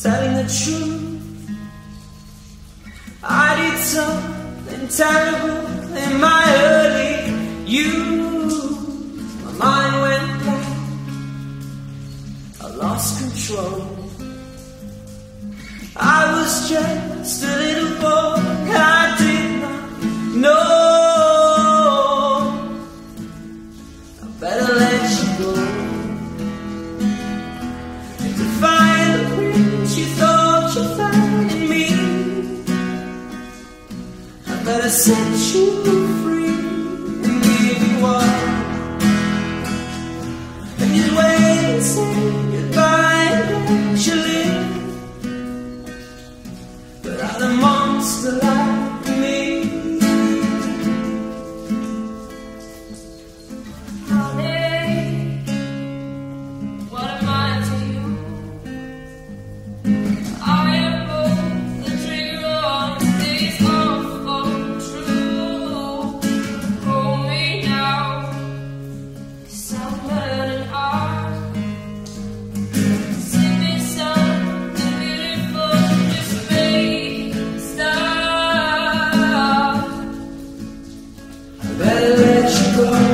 telling the truth. I did something terrible in my early youth. My mind went blank, I lost control. I was just a little boy, I did not know. I better let you go. To find the prince you thought you found in me, I better set you free and give you up. And just wait and say goodbye eventually. Without a monster like me. Honey, what am I to you? I am both the trigger on these awful true. Hold me now, 'cause I'm burning hard. Sing me something beautiful, just make it stop. I better let you go.